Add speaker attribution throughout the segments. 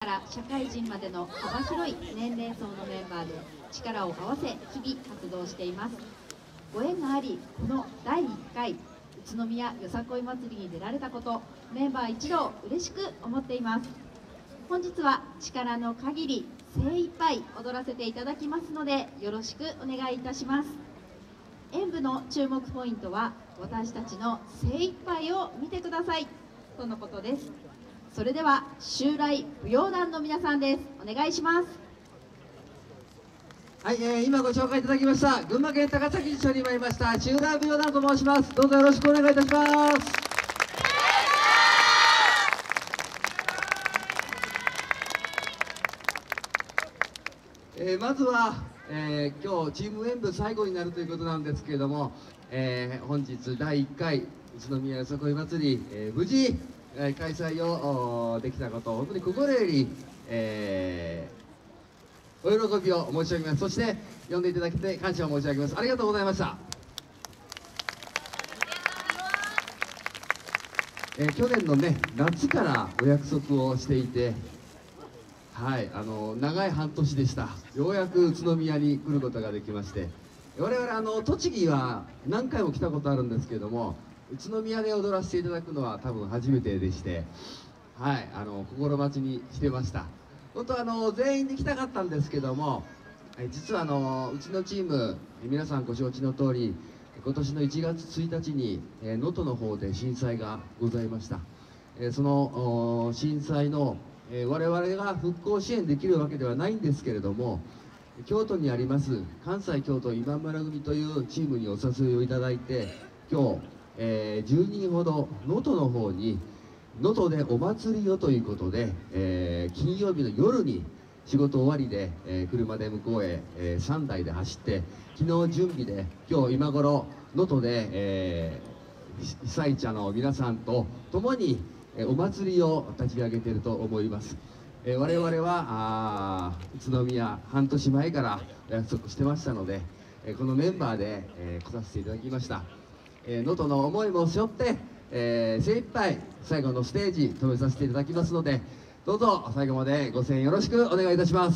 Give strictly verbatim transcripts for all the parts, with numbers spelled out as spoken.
Speaker 1: から社会人までの幅広い年齢層のメンバーで力を合わせ日々活動しています。ご縁があり、このだいいっかい宇都宮よさこい祭りに出られたこと、メンバー一同嬉しく思っています。本日は力の限り精一杯踊らせていただきますので、よろしくお願いいたします。演舞の注目ポイントは、私たちの精一杯を見てくださいとのことです。それでは襲来舞踊団の皆さんです。お願いします。
Speaker 2: はい、えー、今ご紹介いただきました群馬県高崎市に参りました襲来舞踊団と申します。どうぞよろしくお願いいたします。えー、まずは、えー、今日チーム演舞最後になるということなんですけれども、えー、本日だいいっかい宇都宮よさこい祭り、えー、無事、えー、開催をできたことを本当に心より、えー、お喜びを申し上げます。そして呼んでいただきて感謝を申し上げます。ありがとうございました。えー、去年のね夏からお約束をしていて、はい、あの長い半年でした。ようやく宇都宮に来ることができまして、我々あの栃木は何回も来たことあるんですけれども、宇都宮で踊らせていただくのは多分初めてでして、はい、あの心待ちにしてました。本当はあの全員で来たかったんですけども、実はあのうちのチーム皆さんご承知の通り、今年のいちがつついたちに能登の方で震災がございました。その震災の我々が復興支援できるわけではないんですけれども、京都にあります関西京都今村組というチームにお誘いをいただいて、今日、えー、じゅうにんほど能登の方に能登でお祭りよということで、えー、金曜日の夜に仕事終わりで、えー、車で向こうへ、えー、さんだいで走って、昨日準備で今日今頃能登で、えー、被災者の皆さんと共にお祭りを立ち上げていると思います。えー、我々はあ宇都宮半年前からお約束してましたので、えー、このメンバーで、えー、来させていただきました。能登、えー、の思いも背負って、えー、精一杯最後のステージ止めさせていただきますので、どうぞ最後までご声援よろしくお願いいたします。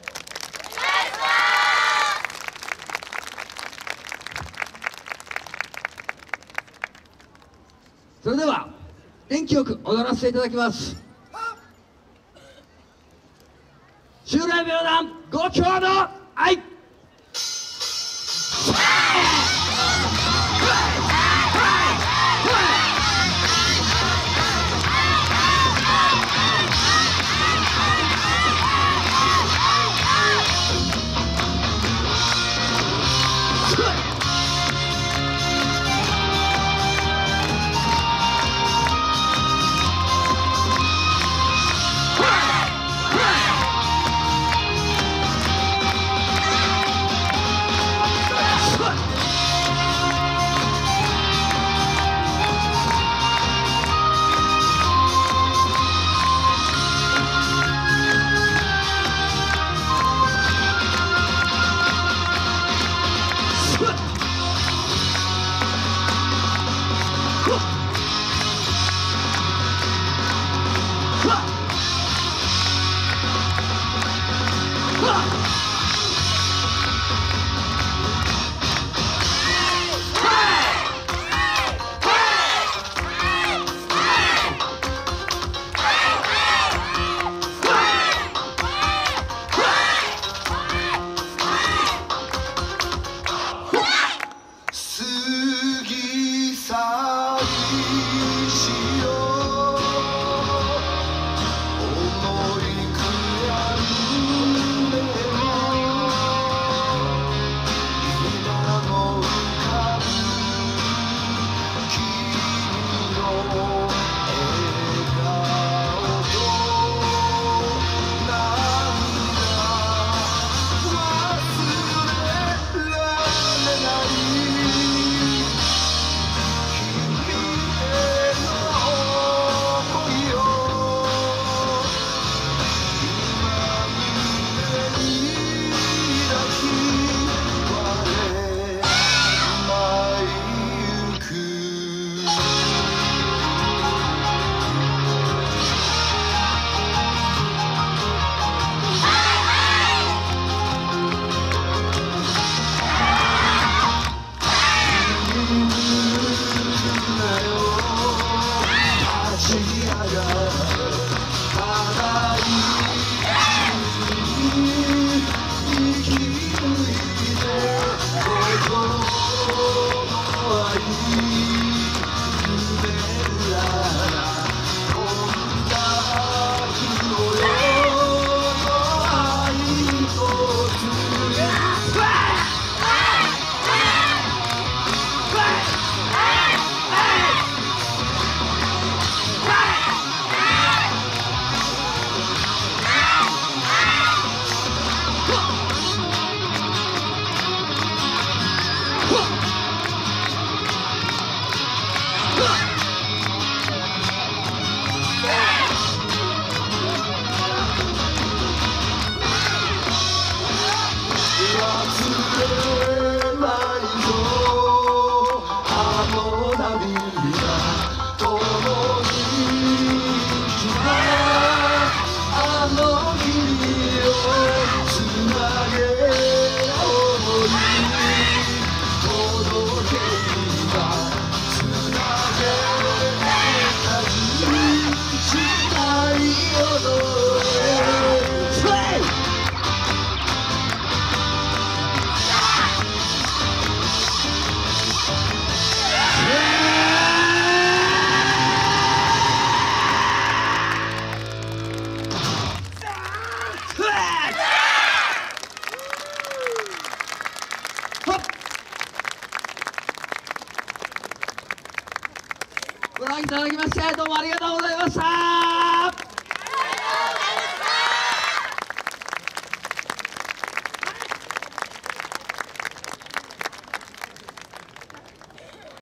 Speaker 2: それでは元気よく踊らせていただきます。襲来舞踊団ごきょうの愛。 ただきましてどうもありがとうございました。